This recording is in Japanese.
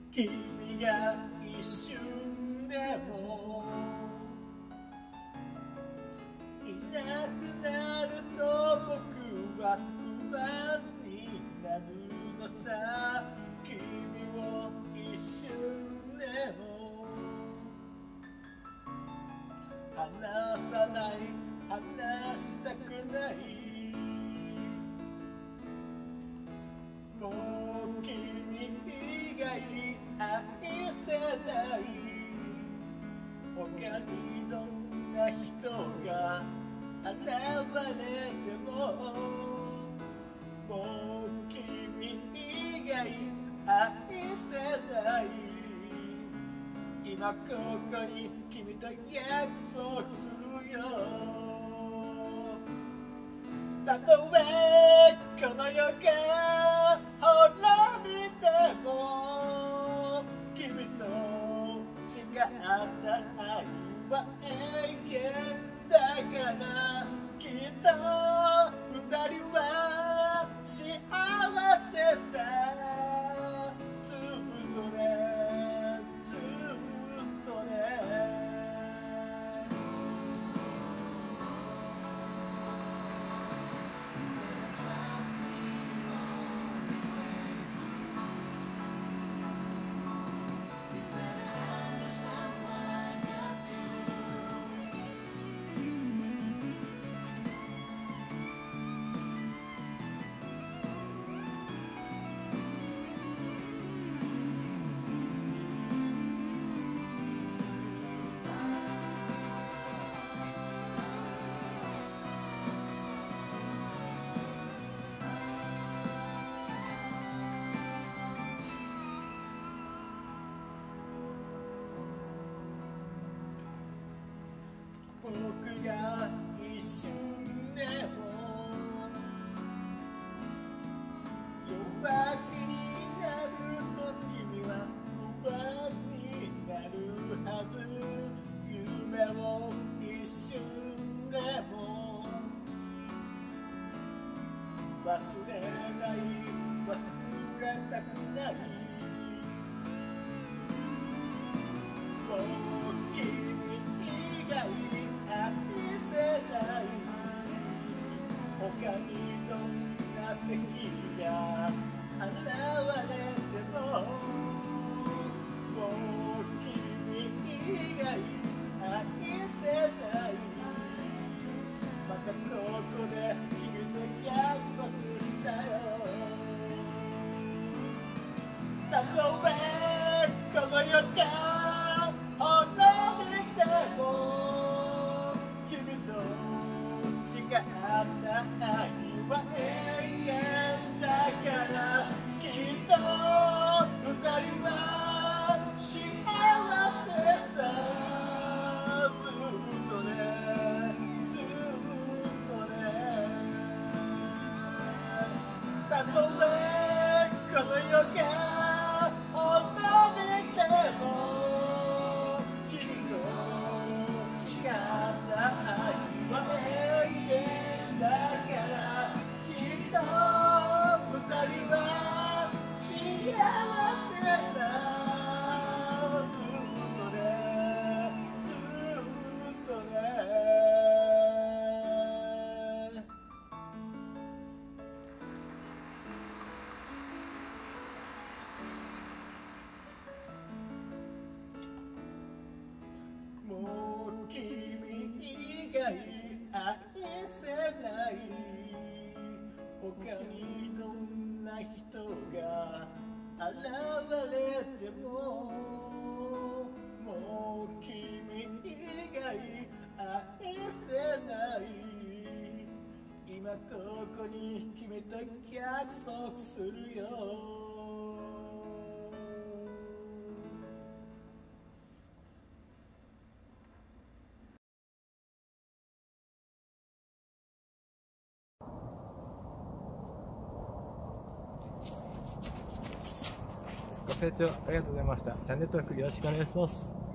君が一瞬でもいなくなると僕は不安になるのさ。君を一瞬でも離さない、離したくない。もう君以外愛せない。他にどんな人が現れてももう君以外愛せない。今ここに君と約束するよ。たとえこの世が滅びても君と違った愛は永遠だから。きっと二人は幸せさ。ずっとね、ずっとね。僕が一瞬でも弱気になると君は不安になるはず。夢を一瞬でも忘れない、忘れたくない。もう君以外愛せない。他にどんな敵が現れてももう君以外愛せない。またここで君と約束したよ。たとえこの世が滅びても君と違った愛は永遠だから。きっと二人は幸せさ。ずっとね、ずっとね。たとえこの世が滅びても君と違った愛は永遠だから。きっと二人は幸せさ。ずっとね、ずっとね。もう君以外愛せない。他にどんな人が現れてももう君以外愛せない。今ここに君と約束するよ。ご清聴ありがとうございました。チャンネル登録よろしくお願いします。